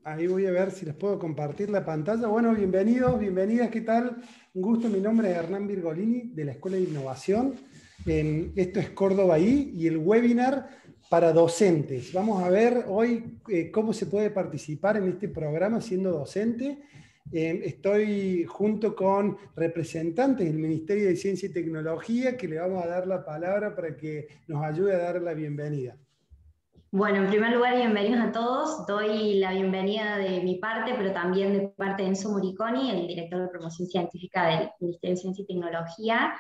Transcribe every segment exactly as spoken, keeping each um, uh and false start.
Ahí voy a ver si les puedo compartir la pantalla. Bueno, bienvenidos, bienvenidas, ¿qué tal? Un gusto, mi nombre es Hernán Virgolini, de la Escuela de Innovación. Eh, esto es Córdoba I y el webinar para docentes. Vamos a ver hoy eh, cómo se puede participar en este programa siendo docente. Eh, estoy junto con representantes del Ministerio de Ciencia y Tecnología que le vamos a dar la palabra para que nos ayude a dar la bienvenida. Bueno, en primer lugar, bienvenidos a todos. Doy la bienvenida de mi parte, pero también de parte de Enzo Moriconi, el director de promoción científica del Ministerio de Ciencia y Tecnología.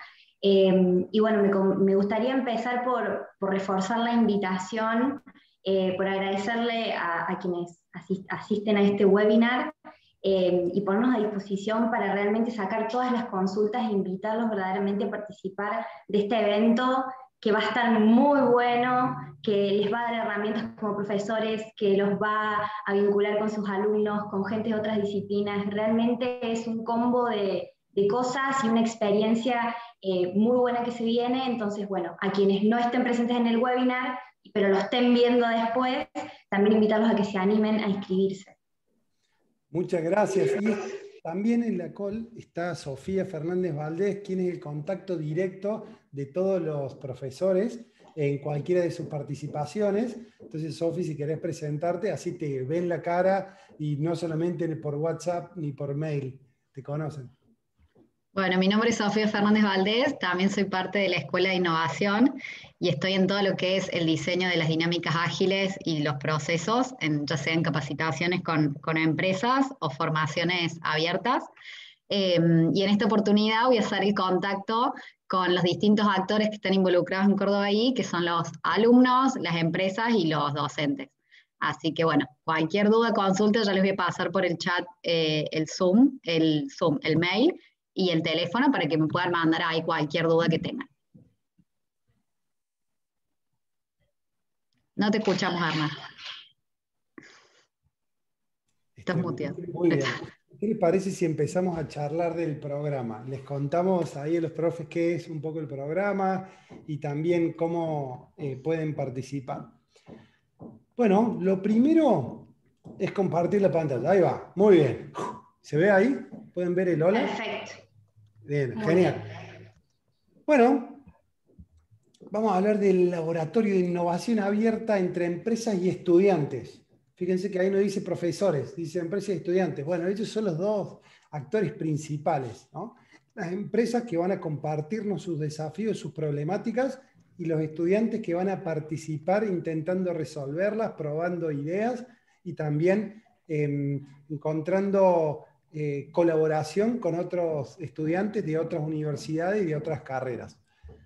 Eh, y bueno, me, me, gustaría empezar por, por reforzar la invitación, eh, por agradecerle a, a quienes asist, asisten a este webinar eh, y ponernos a disposición para realmente sacar todas las consultas e invitarlos verdaderamente a participar de este evento que va a estar muy bueno, que les va a dar herramientas como profesores, que los va a vincular con sus alumnos, con gente de otras disciplinas. Realmente es un combo de, de cosas y una experiencia eh, muy buena que se viene. Entonces, bueno, a quienes no estén presentes en el webinar, pero lo estén viendo después, también invitarlos a que se animen a inscribirse. Muchas gracias. Y también en la call está Sofía Fernández Valdés, quien es el contacto directo de todos los profesores en cualquiera de sus participaciones. Entonces, Sofi, si querés presentarte, así te ven la cara y no solamente por WhatsApp ni por mail, te conocen. Bueno, mi nombre es Sofía Fernández Valdés, también soy parte de la Escuela de Innovación y estoy en todo lo que es el diseño de las dinámicas ágiles y los procesos, en, ya sea en capacitaciones con, con empresas o formaciones abiertas. Eh, y en esta oportunidad voy a hacer el contacto con los distintos actores que están involucrados en Córdoba I, que son los alumnos, las empresas y los docentes. Así que bueno, cualquier duda, consulta, ya les voy a pasar por el chat eh, el Zoom, el Zoom, el mail y el teléfono para que me puedan mandar ahí cualquier duda que tengan. No te escuchamos, Arna. Estás muteado. Muy bien. ¿Qué les parece si empezamos a charlar del programa? Les contamos ahí a los profes qué es un poco el programa y también cómo eh, pueden participar. Bueno, lo primero es compartir la pantalla. Ahí va, muy bien. ¿Se ve ahí? ¿Pueden ver el hola? Perfecto. Bien, Muy genial. bien. Bueno, vamos a hablar del laboratorio de innovación abierta entre empresas y estudiantes. Fíjense que ahí no dice profesores, dice empresas y estudiantes. Bueno, ellos son los dos actores principales, ¿no? Las empresas que van a compartirnos sus desafíos, sus problemáticas, y los estudiantes que van a participar intentando resolverlas, probando ideas y también eh, encontrando eh, colaboración con otros estudiantes de otras universidades y de otras carreras.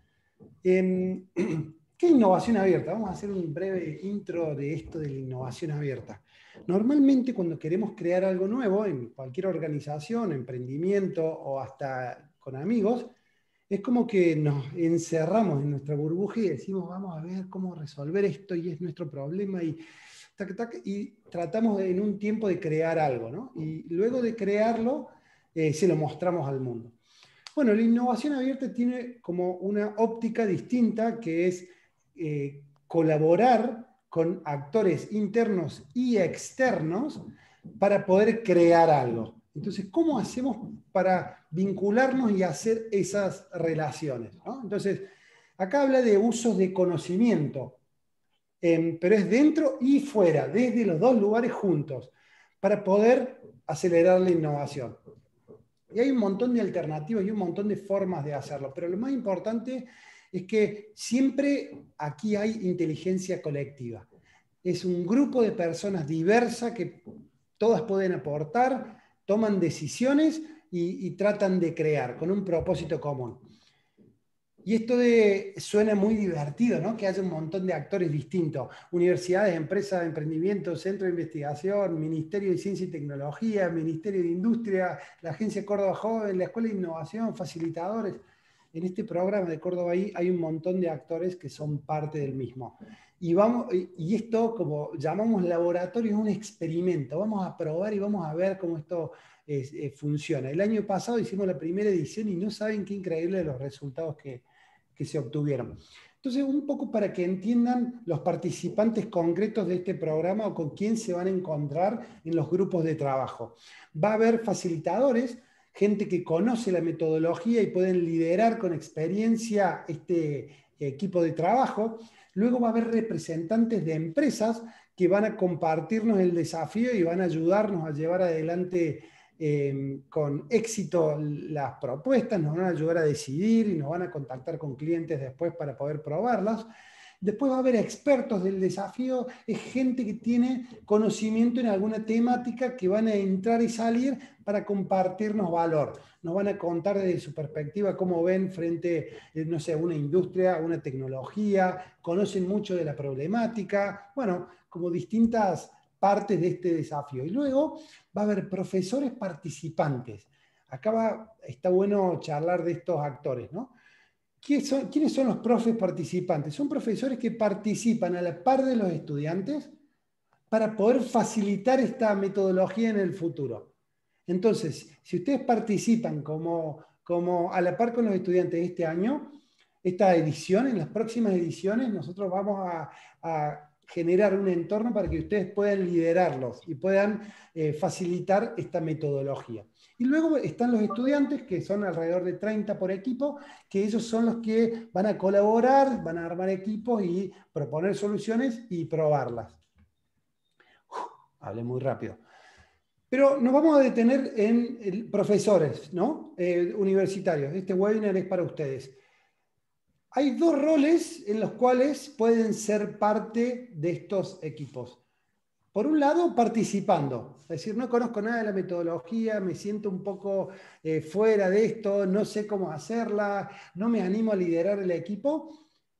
Eh, ¿Qué es innovación abierta? Vamos a hacer un breve intro de esto de la innovación abierta. Normalmente cuando queremos crear algo nuevo en cualquier organización, emprendimiento o hasta con amigos, es como que nos encerramos en nuestra burbuja y decimos, vamos a ver cómo resolver esto y es nuestro problema y, tac, tac, y tratamos de, en un tiempo de crear algo, ¿no? Y luego de crearlo, eh, se lo mostramos al mundo. Bueno, la innovación abierta tiene como una óptica distinta que es eh, colaborar con actores internos y externos para poder crear algo. Entonces, ¿cómo hacemos para vincularnos y hacer esas relaciones, ¿no? Entonces, acá habla de usos de conocimiento, eh, pero es dentro y fuera, desde los dos lugares juntos, para poder acelerar la innovación. Y hay un montón de alternativas y un montón de formas de hacerlo, pero lo más importante es que siempre aquí hay inteligencia colectiva. Es un grupo de personas diversas que todas pueden aportar, toman decisiones y, y tratan de crear con un propósito común. Y esto de, suena muy divertido, ¿no? Que haya un montón de actores distintos. Universidades, empresas de emprendimiento, centro de investigación, Ministerio de Ciencia y Tecnología, Ministerio de Industria, la Agencia Córdoba Joven, la Escuela de Innovación, facilitadores. En este programa de Córdoba I hay un montón de actores que son parte del mismo. Y, vamos, y esto, como llamamos laboratorio, es un experimento. Vamos a probar y vamos a ver cómo esto es, eh, funciona. El año pasado hicimos la primera edición y no saben qué increíble los resultados que, que se obtuvieron. Entonces, un poco para que entiendan los participantes concretos de este programa o con quién se van a encontrar en los grupos de trabajo. Va a haber facilitadores, gente que conoce la metodología y pueden liderar con experiencia este equipo de trabajo. Luego va a haber representantes de empresas que van a compartirnos el desafío y van a ayudarnos a llevar adelante eh, con éxito las propuestas, nos van a ayudar a decidir y nos van a contactar con clientes después para poder probarlas. Después va a haber expertos del desafío, es gente que tiene conocimiento en alguna temática que van a entrar y salir para compartirnos valor. Nos van a contar desde su perspectiva cómo ven frente, no sé, a una industria, a una tecnología, conocen mucho de la problemática, bueno, como distintas partes de este desafío. Y luego va a haber profesores participantes. Acá va, está bueno charlar de estos actores, ¿no? ¿Quiénes son, ¿Quiénes son los profes participantes? Son profesores que participan a la par de los estudiantes para poder facilitar esta metodología en el futuro. Entonces, si ustedes participan como, como a la par con los estudiantes este año, esta edición, en las próximas ediciones, nosotros vamos a, a generar un entorno para que ustedes puedan liderarlos y puedan eh, facilitar esta metodología. Y luego están los estudiantes, que son alrededor de treinta por equipo, que ellos son los que van a colaborar, van a armar equipos y proponer soluciones y probarlas. Uf, hablé muy rápido. Pero nos vamos a detener en el, profesores, ¿no? Eh, universitarios. Este webinar es para ustedes. Hay dos roles en los cuales pueden ser parte de estos equipos. Por un lado, participando, es decir, no conozco nada de la metodología, me siento un poco eh, fuera de esto, no sé cómo hacerla, no me animo a liderar el equipo.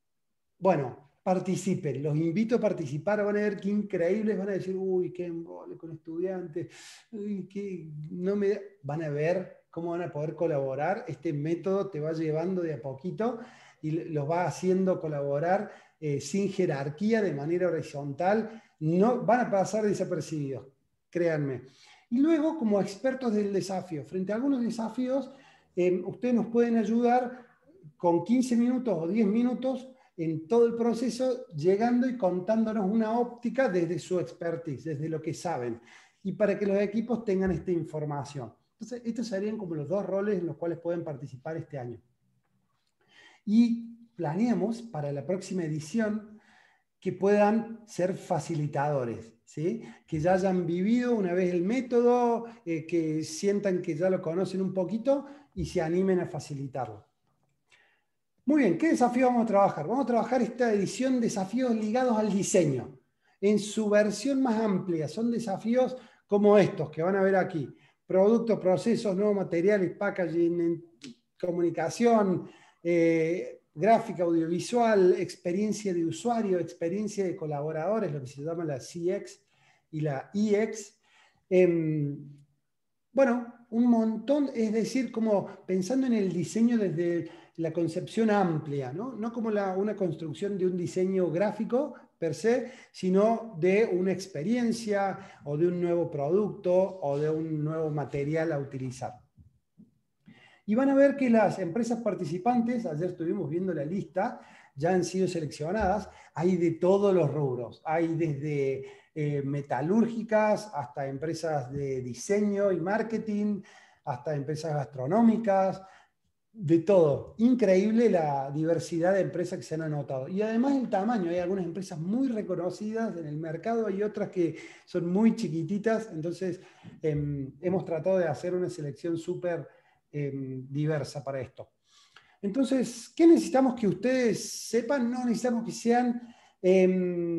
Bueno, participen, los invito a participar, van a ver qué increíbles, van a decir, uy, qué embole con estudiantes, uy, qué... no me... van a ver cómo van a poder colaborar, este método te va llevando de a poquito y los va haciendo colaborar eh, sin jerarquía, de manera horizontal. No van a pasar desapercibidos, créanme. Y luego, como expertos del desafío, frente a algunos desafíos, eh, ustedes nos pueden ayudar con quince minutos o diez minutos en todo el proceso, llegando y contándonos una óptica desde su expertise, desde lo que saben, y para que los equipos tengan esta información. Entonces, estos serían como los dos roles en los cuales pueden participar este año. Y planeamos para la próxima edición que puedan ser facilitadores, ¿sí? Que ya hayan vivido una vez el método, eh, que sientan que ya lo conocen un poquito y se animen a facilitarlo. Muy bien, ¿qué desafío vamos a trabajar? Vamos a trabajar esta edición desafíos ligados al diseño. En su versión más amplia, son desafíos como estos que van a ver aquí. Productos, procesos, nuevos materiales, packaging, comunicación, eh, gráfica, audiovisual, experiencia de usuario, experiencia de colaboradores, lo que se llama la C X y la E X. Eh, bueno, un montón, es decir, como pensando en el diseño desde la concepción amplia, ¿no? No como la, una construcción de un diseño gráfico per se, sino de una experiencia o de un nuevo producto o de un nuevo material a utilizar. Y van a ver que las empresas participantes, ayer estuvimos viendo la lista, ya han sido seleccionadas, hay de todos los rubros, hay desde eh, metalúrgicas hasta empresas de diseño y marketing, hasta empresas gastronómicas, de todo. Increíble la diversidad de empresas que se han anotado. Y además el tamaño, hay algunas empresas muy reconocidas en el mercado, hay otras que son muy chiquititas, entonces eh, hemos tratado de hacer una selección súper Eh, diversa para esto. Entonces, ¿qué necesitamos que ustedes sepan? No necesitamos que sean eh,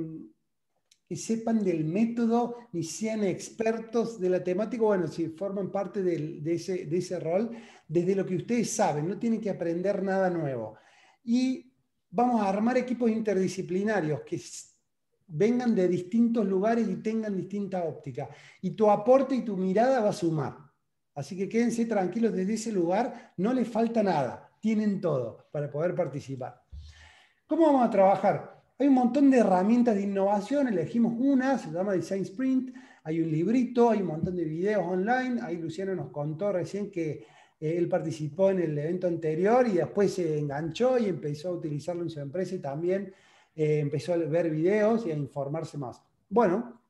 que sepan del método ni sean expertos de la temática. Bueno, si forman parte de, de, ese, de ese rol, desde lo que ustedes saben, no tienen que aprender nada nuevo. Y vamos a armar equipos interdisciplinarios que vengan de distintos lugares y tengan distinta óptica. Y tu aporte y tu mirada va a sumar. Así que quédense tranquilos desde ese lugar, no les falta nada, tienen todo para poder participar. ¿Cómo vamos a trabajar? Hay un montón de herramientas de innovación, elegimos una, se llama Design Sprint, hay un librito, hay un montón de videos online, ahí Luciano nos contó recién que eh, él participó en el evento anterior y después se enganchó y empezó a utilizarlo en su empresa y también eh, empezó a ver videos y a informarse más. Bueno,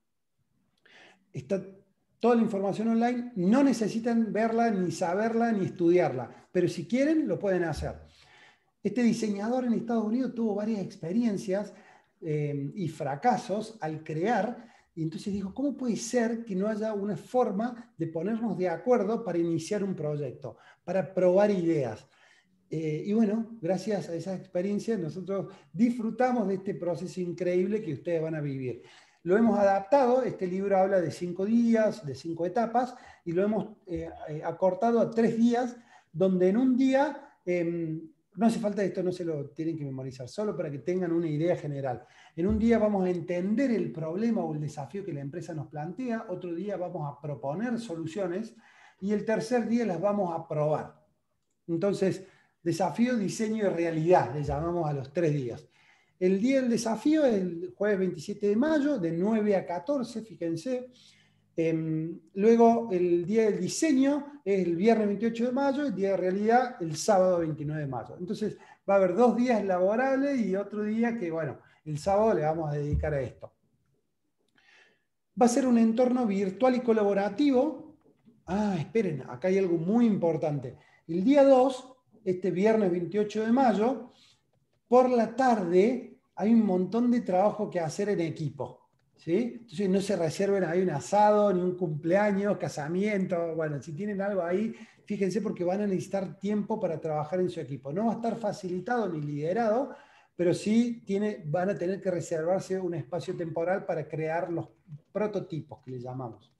está toda la información online, no necesitan verla, ni saberla, ni estudiarla, pero si quieren, lo pueden hacer. Este diseñador en Estados Unidos tuvo varias experiencias eh, y fracasos al crear, y entonces dijo, ¿cómo puede ser que no haya una forma de ponernos de acuerdo para iniciar un proyecto, para probar ideas? Eh, y bueno, gracias a esa experiencia nosotros disfrutamos de este proceso increíble que ustedes van a vivir. Lo hemos adaptado, este libro habla de cinco días, de cinco etapas, y lo hemos eh, acortado a tres días, donde en un día... Eh, no hace falta esto, no se lo tienen que memorizar, solo para que tengan una idea general. En un día vamos a entender el problema o el desafío que la empresa nos plantea, otro día vamos a proponer soluciones y el tercer día las vamos a probar. Entonces, desafío, diseño y realidad, le llamamos a los tres días. El día del desafío es el jueves veintisiete de mayo, de nueve a catorce, fíjense. Eh, luego el día del diseño es el viernes veintiocho de mayo, el día de realidad el sábado veintinueve de mayo. Entonces va a haber dos días laborables y otro día que, bueno, el sábado le vamos a dedicar a esto. Va a ser un entorno virtual y colaborativo. Ah, esperen, acá hay algo muy importante. El día dos, este viernes veintiocho de mayo, por la tarde hay un montón de trabajo que hacer en equipo. ¿Sí? Entonces no se reserven ahí un asado, ni un cumpleaños, casamiento. Bueno, si tienen algo ahí, fíjense porque van a necesitar tiempo para trabajar en su equipo. No va a estar facilitado ni liderado, pero sí tiene, van a tener que reservarse un espacio temporal para crear los prototipos que le llamamos.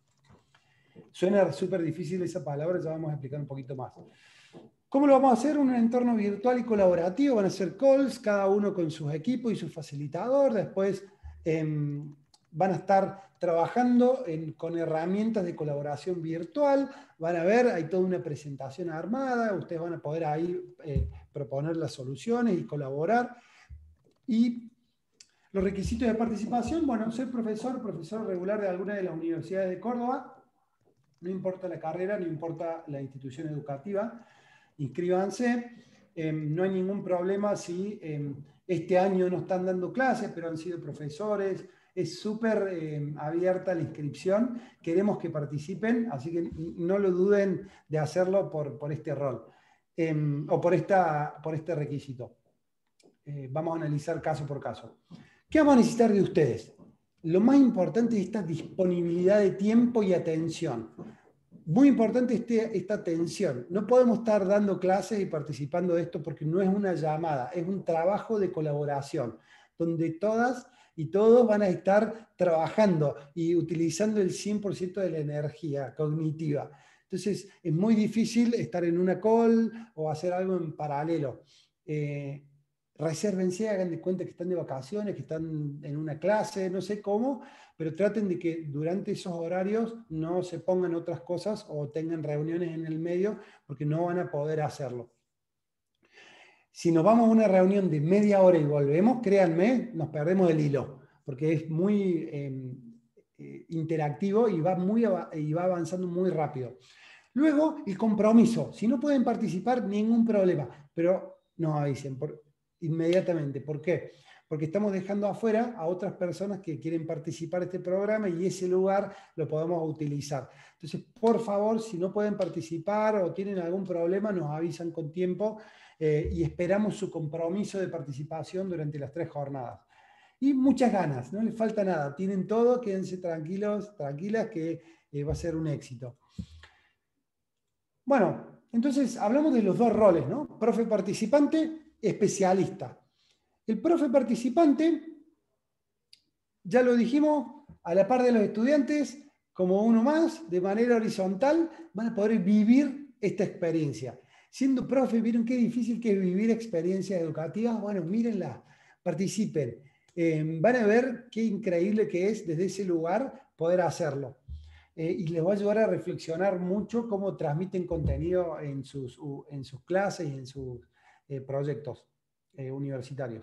Suena súper difícil esa palabra, ya vamos a explicar un poquito más. ¿Cómo lo vamos a hacer? Un entorno virtual y colaborativo. Van a ser calls, cada uno con sus equipos y su facilitador. Después... Eh, van a estar trabajando en, con herramientas de colaboración virtual, van a ver, hay toda una presentación armada, ustedes van a poder ahí eh, proponer las soluciones y colaborar. Y los requisitos de participación, bueno, ser profesor, profesor regular de alguna de las universidades de Córdoba, no importa la carrera, no importa la institución educativa, inscríbanse, eh, no hay ningún problema si eh, este año no están dando clases, pero han sido profesores. Es súper eh, abierta la inscripción, queremos que participen, así que no lo duden de hacerlo por, por este rol eh, o por, esta, por este requisito. Eh, vamos a analizar caso por caso. ¿Qué vamos a necesitar de ustedes? Lo más importante es esta disponibilidad de tiempo y atención. Muy importante este, esta atención. No podemos estar dando clases y participando de esto porque no es una llamada, es un trabajo de colaboración, donde todas y todos van a estar trabajando y utilizando el cien por ciento de la energía cognitiva. Entonces, es muy difícil estar en una call o hacer algo en paralelo. Eh, resérvense, hagan de cuenta que están de vacaciones, que están en una clase, no sé cómo, pero traten de que durante esos horarios no se pongan otras cosas o tengan reuniones en el medio, porque no van a poder hacerlo. Si nos vamos a una reunión de media hora y volvemos, créanme, nos perdemos el hilo, porque es muy eh, eh, interactivo y va, muy, y va avanzando muy rápido. Luego, el compromiso. Si no pueden participar, ningún problema, pero nos avisen por, inmediatamente. ¿Por qué? Porque estamos dejando afuera a otras personas que quieren participar de este programa y ese lugar lo podemos utilizar. Entonces, por favor, si no pueden participar o tienen algún problema, nos avisan con tiempo eh, y esperamos su compromiso de participación durante las tres jornadas. Y muchas ganas, no les falta nada, tienen todo, quédense tranquilos, tranquilas, que eh, va a ser un éxito. Bueno, entonces hablamos de los dos roles, ¿no? Profe participante, especialista. El profe participante, ya lo dijimos, a la par de los estudiantes, como uno más, de manera horizontal, van a poder vivir esta experiencia. Siendo profe, ¿vieron qué difícil que es vivir experiencias educativas? Bueno, mírenla, participen. Eh, van a ver qué increíble que es desde ese lugar poder hacerlo. Eh, y les va a ayudar a reflexionar mucho cómo transmiten contenido en sus, en sus clases y en sus eh, proyectos eh, universitarios.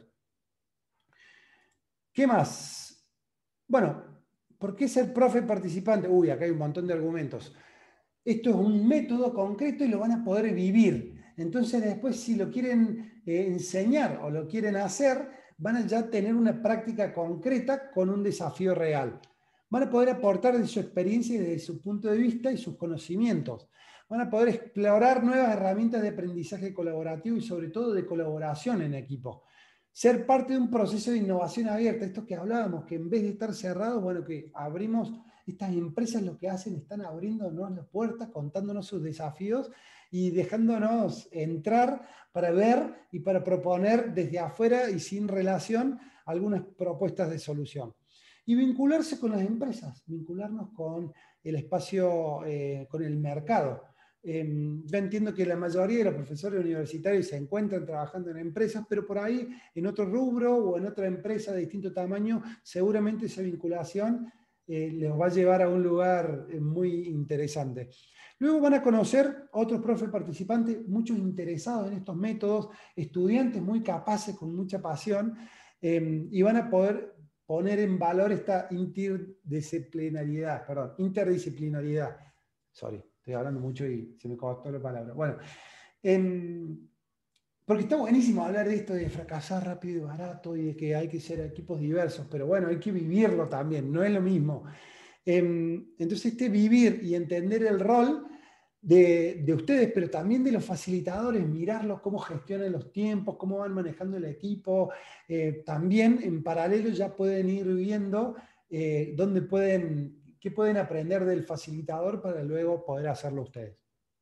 ¿Qué más? Bueno, ¿por qué ser profe participante? Uy, acá hay un montón de argumentos. esto es un método concreto y lo van a poder vivir. Entonces después si lo quieren eh, enseñar o lo quieren hacer, van a ya tener una práctica concreta con un desafío real. Van a poder aportar de su experiencia y desde su punto de vista y sus conocimientos. Van a poder explorar nuevas herramientas de aprendizaje colaborativo y sobre todo de colaboración en equipo. Ser parte de un proceso de innovación abierta, esto que hablábamos, que en vez de estar cerrados, bueno, que abrimos, estas empresas lo que hacen, están abriéndonos las puertas, contándonos sus desafíos y dejándonos entrar para ver y para proponer desde afuera y sin relación algunas propuestas de solución. Y vincularse con las empresas, vincularnos con el espacio, eh, con el mercado. Eh, yo entiendo que la mayoría de los profesores universitarios se encuentran trabajando en empresas, pero por ahí en otro rubro o en otra empresa de distinto tamaño, seguramente esa vinculación eh, les va a llevar a un lugar eh, muy interesante. Luego van a conocer otros profes participantes, muchos interesados en estos métodos, estudiantes muy capaces, con mucha pasión, eh, y van a poder poner en valor esta interdisciplinariedad, perdón, interdisciplinariedad. Sorry, estoy hablando mucho y se me cortó la palabra. Bueno, eh, porque está buenísimo hablar de esto de fracasar rápido y barato y de que hay que ser equipos diversos, pero bueno, hay que vivirlo también, no es lo mismo. Entonces, este vivir y entender el rol de, de ustedes, pero también de los facilitadores, mirarlos, cómo gestionan los tiempos, cómo van manejando el equipo, eh, también en paralelo ya pueden ir viendo eh, dónde pueden, qué pueden aprender del facilitador para luego poder hacerlo ustedes.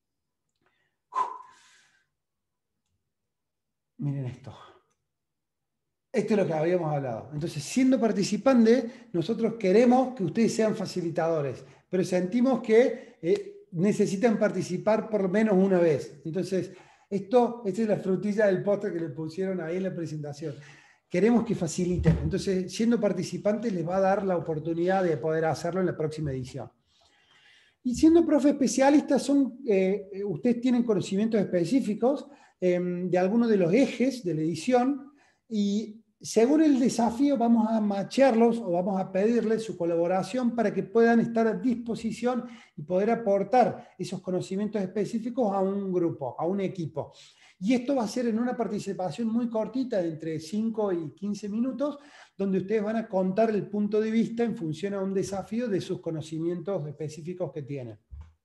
Miren esto. Esto es lo que habíamos hablado. Entonces, siendo participantes, nosotros queremos que ustedes sean facilitadores, pero sentimos que eh, necesitan participar por lo menos una vez. Entonces, esto, esta es la frutilla del postre que le pusieron ahí en la presentación. Queremos que faciliten. Entonces, siendo participantes, les va a dar la oportunidad de poder hacerlo en la próxima edición. Y siendo profe especialistas, son, eh, ustedes tienen conocimientos específicos eh, de algunos de los ejes de la edición y según el desafío vamos a machearlos o vamos a pedirles su colaboración para que puedan estar a disposición y poder aportar esos conocimientos específicos a un grupo, a un equipo. Y esto va a ser en una participación muy cortita, de entre cinco y quince minutos, donde ustedes van a contar el punto de vista en función a un desafío de sus conocimientos específicos que tienen.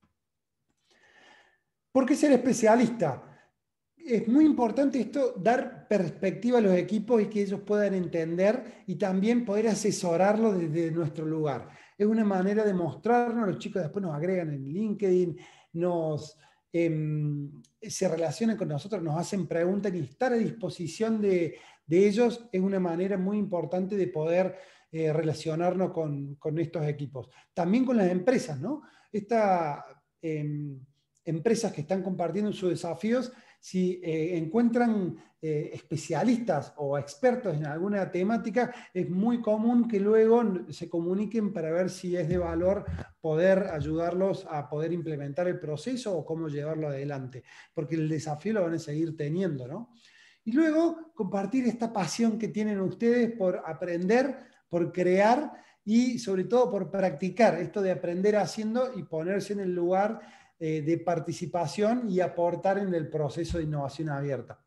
¿Por qué ser especialista? Es muy importante esto, dar perspectiva a los equipos y que ellos puedan entender y también poder asesorarlos desde nuestro lugar. Es una manera de mostrarnos, los chicos después nos agregan en LinkedIn, nos, eh, se relacionan con nosotros, nos hacen preguntas y estar a disposición de, de ellos es una manera muy importante de poder eh, relacionarnos con, con estos equipos. También con las empresas, ¿no? Estas eh, empresas que están compartiendo sus desafíos, si eh, encuentran eh, especialistas o expertos en alguna temática, es muy común que luego se comuniquen para ver si es de valor poder ayudarlos a poder implementar el proceso o cómo llevarlo adelante, porque el desafío lo van a seguir teniendo, ¿no? Y luego compartir esta pasión que tienen ustedes por aprender, por crear y sobre todo por practicar, esto de aprender haciendo y ponerse en el lugar de participación y aportar en el proceso de innovación abierta.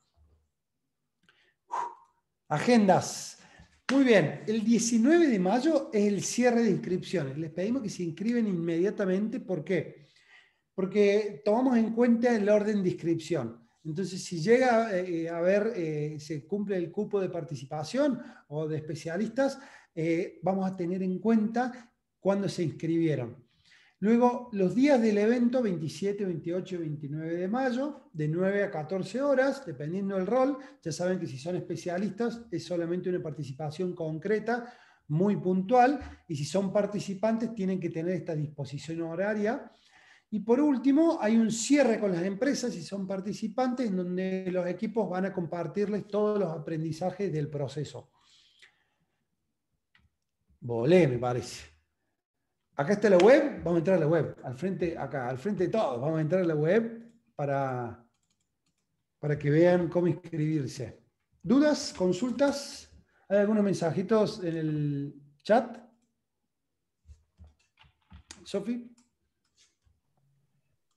Agendas. Muy bien, el diecinueve de mayo es el cierre de inscripciones. Les pedimos que se inscriben inmediatamente. ¿Por qué? Porque tomamos en cuenta el orden de inscripción. Entonces, si llega eh, a ver, eh, se cumple el cupo de participación o de especialistas, eh, vamos a tener en cuenta cuándo se inscribieron. Luego, los días del evento, veintisiete, veintiocho y veintinueve de mayo, de nueve a catorce horas, dependiendo del rol. Ya saben que si son especialistas, es solamente una participación concreta, muy puntual, y si son participantes, tienen que tener esta disposición horaria. Y por último, hay un cierre con las empresas, si son participantes, en donde los equipos van a compartirles todos los aprendizajes del proceso. Volé, me parece. Acá está la web, vamos a entrar a la web, al frente, acá, al frente de todos, vamos a entrar a la web para, para que vean cómo inscribirse. ¿Dudas? ¿Consultas? ¿Hay algunos mensajitos en el chat? ¿Sofi?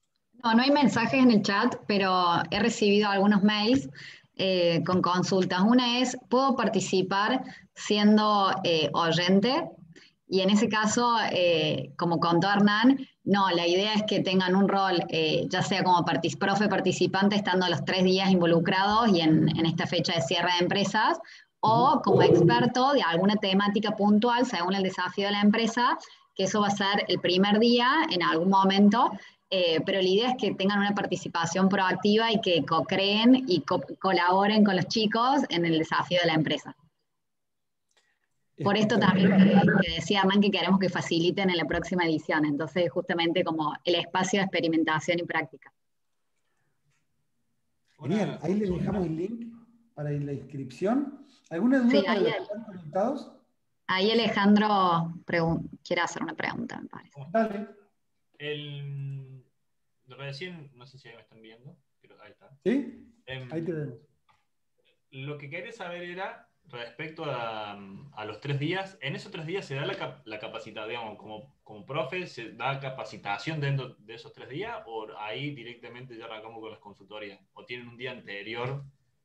No, no hay mensajes en el chat, pero he recibido algunos mails eh, con consultas. Una es, ¿puedo participar siendo eh, oyente? Y en ese caso, eh, como contó Hernán, no, la idea es que tengan un rol, eh, ya sea como partic- profe participante, estando los tres días involucrados y en, en esta fecha de cierre de empresas, o como experto de alguna temática puntual, según el desafío de la empresa, que eso va a ser el primer día en algún momento, eh, pero la idea es que tengan una participación proactiva y que co-creen y co colaboren con los chicos en el desafío de la empresa. Por esto también que decía Hernán que queremos que faciliten en la próxima edición, entonces justamente como el espacio de experimentación y práctica. Genial, ahí les dejamos el link para la inscripción. ¿Alguna duda Sí, para ahí, los que están conectados? ahí Alejandro quiere hacer una pregunta, me parece. Dale. El, recién, no sé si ahí me están viendo, pero ahí está. ¿Sí? Um, Ahí te vemos. Lo que quería saber era, respecto a, a los tres días, en esos tres días se da la, cap la capacitación, digamos, como, como profe, ¿se da capacitación dentro de esos tres días o ahí directamente ya arrancamos con las consultorías? ¿O tienen un día anterior?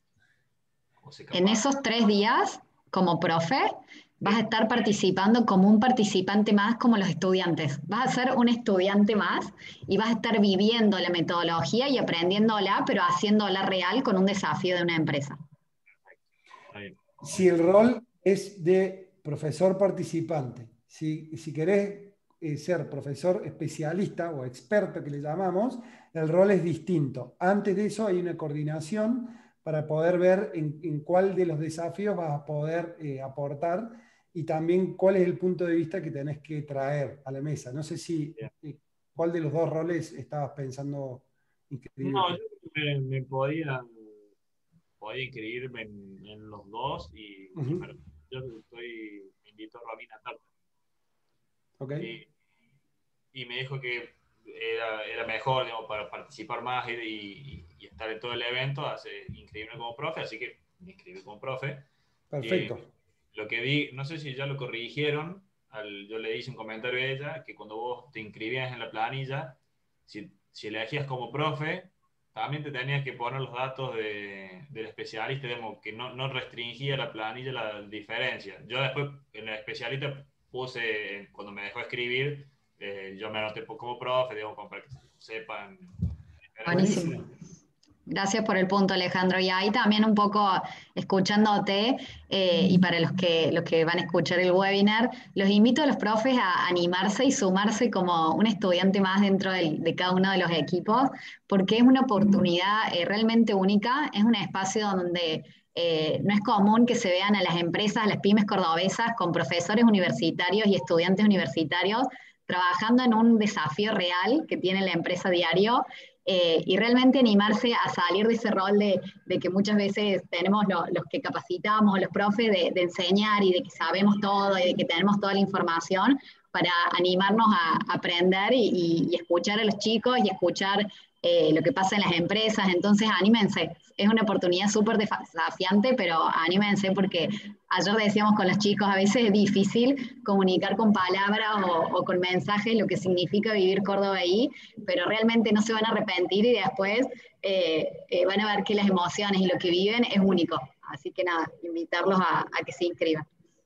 ¿O se En esos tres días, como profe, vas a estar participando como un participante más como los estudiantes. Vas a ser un estudiante más y vas a estar viviendo la metodología y aprendiéndola, pero haciéndola real con un desafío de una empresa. Si el rol es de profesor participante, si, si querés eh, ser profesor especialista o experto que le llamamos, el rol es distinto. Antes de eso hay una coordinación para poder ver en, en cuál de los desafíos vas a poder eh, aportar y también cuál es el punto de vista que tenés que traer a la mesa. No sé si eh, cuál de los dos roles estabas pensando inscribirte. No, yo me, me podía, podía inscribirme en, en los dos y, uh-huh. y me, yo estoy, me invitó a Romina tarde. Okay. Y, y me dijo que era, era mejor, digamos, para participar más y, y, y estar en todo el evento, hace, inscribirme como profe, así que me inscribí como profe. Perfecto. Eh, lo que vi, no sé si ya lo corrigieron, al, yo le hice un comentario a ella, que cuando vos te inscribías en la planilla, si, si elegías como profe, también te tenías que poner los datos de, del especialista, digamos, que no, no restringía la planilla la diferencia. Yo después en el especialista puse, cuando me dejó escribir, eh, yo me anoté como profe, digamos, para que sepan. Buenísimo. Gracias por el punto, Alejandro. Y ahí también un poco escuchándote, eh, y para los que, los que van a escuchar el webinar, los invito a los profes a animarse y sumarse como un estudiante más dentro del, de cada uno de los equipos, porque es una oportunidad eh, realmente única, es un espacio donde eh, no es común que se vean a las empresas, a las pymes cordobesas, con profesores universitarios y estudiantes universitarios, trabajando en un desafío real que tiene la empresa diario. Eh, y realmente animarse a salir de ese rol de, de que muchas veces tenemos lo, los que capacitamos, los profes, de, de enseñar y de que sabemos todo y de que tenemos toda la información para animarnos a, a aprender y, y, y escuchar a los chicos y escuchar eh, lo que pasa en las empresas. Entonces, anímense. Es una oportunidad súper desafiante, pero anímense porque ayer decíamos con los chicos, a veces es difícil comunicar con palabras o, o con mensajes lo que significa vivir Córdoba ahí, pero realmente no se van a arrepentir y después eh, eh, van a ver que las emociones y lo que viven es único. Así que nada, invitarlos a, a que se inscriban.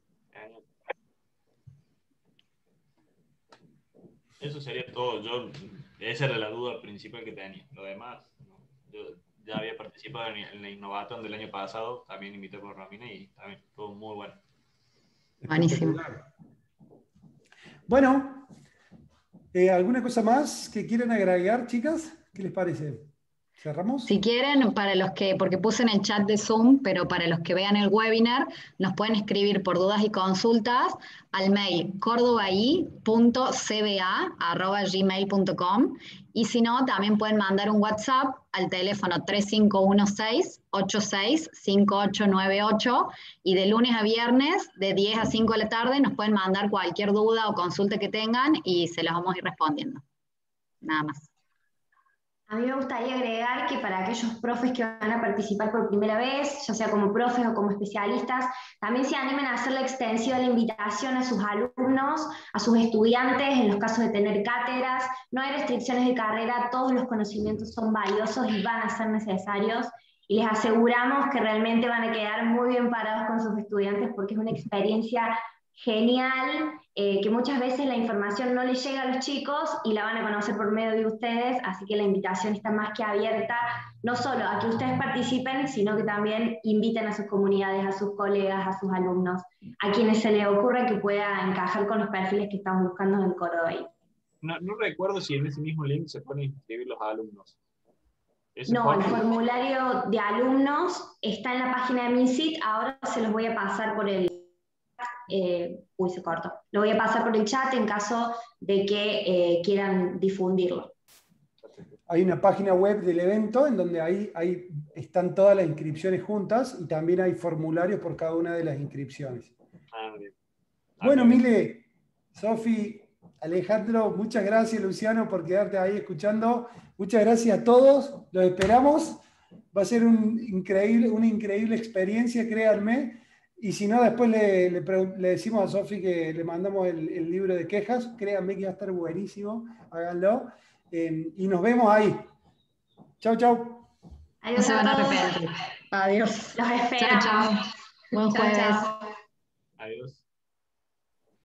Eso sería todo. Yo, esa era la duda principal que tenía. Lo demás, no. Yo ya había participado en, en la Innovaton del año pasado, también invité por Romina y también estuvo muy bueno. Buenísimo. Bueno, eh, ¿alguna cosa más que quieran agregar, chicas? ¿Qué les parece? ¿Cerramos? Si quieren, para los que, porque puse en el chat de Zoom, pero para los que vean el webinar, nos pueden escribir por dudas y consultas al mail cordobai punto c b a arroba gmail punto com y si no, también pueden mandar un WhatsApp al teléfono tres cinco uno seis, ocho seis cinco ocho nueve ocho y de lunes a viernes, de diez a cinco de la tarde, nos pueden mandar cualquier duda o consulta que tengan y se las vamos a ir respondiendo. Nada más. A mí me gustaría agregar que para aquellos profes que van a participar por primera vez, ya sea como profes o como especialistas, también se animen a hacer la extensión de la invitación a sus alumnos, a sus estudiantes, en los casos de tener cátedras. No hay restricciones de carrera, todos los conocimientos son valiosos y van a ser necesarios. Y les aseguramos que realmente van a quedar muy bien parados con sus estudiantes porque es una experiencia genial, eh, que muchas veces la información no les llega a los chicos y la van a conocer por medio de ustedes, así que la invitación está más que abierta, no solo a que ustedes participen, sino que también inviten a sus comunidades, a sus colegas, a sus alumnos, a quienes se les ocurra que pueda encajar con los perfiles que están buscando en el Córdoba. No, no recuerdo si en ese mismo link se pueden inscribir los alumnos. No, el formulario de alumnos está en la página de MinSit, ahora se los voy a pasar por el... Eh, uy, se cortó. Lo voy a pasar por el chat en caso de que eh, quieran difundirlo. Hay una página web del evento en donde ahí, ahí están todas las inscripciones juntas y también hay formularios por cada una de las inscripciones. Ah, bien. Ah, bueno, bien. Mile, Sofi, Alejandro, muchas gracias, Luciano, por quedarte ahí escuchando. Muchas gracias a todos, los esperamos. Va a ser un increíble, una increíble experiencia, créanme. Y si no, después le, le, le decimos a Sofi que le mandamos el, el libro de quejas. Créanme que va a estar buenísimo, háganlo. Eh, y nos vemos ahí. Chau, chau. Adiós, no se van a todos. arrepentir. Adiós. Los esperamos. Chao, chao. Buen Chao, jueves. chao. Adiós.